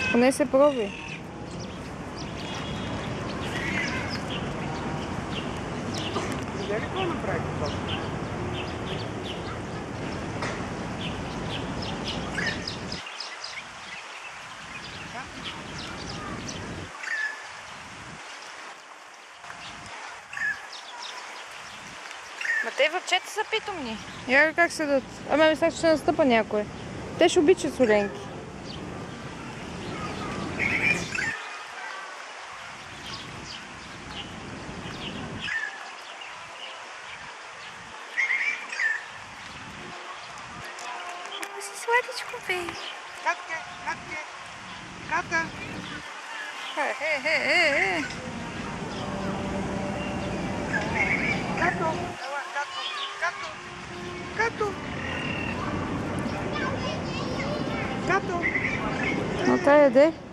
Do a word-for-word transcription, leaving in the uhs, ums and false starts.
Поне се проби. Видя ли какво направи това? Ма те въпчета са питомни. Я как седат. Ама мислях, че ще настъпа някой. Те ще обичат соленки. Си сладичко, бе. Катка, катка, ката. Е, е, е, е, е. Като, ела, като, като, като. Като. Но тая яде.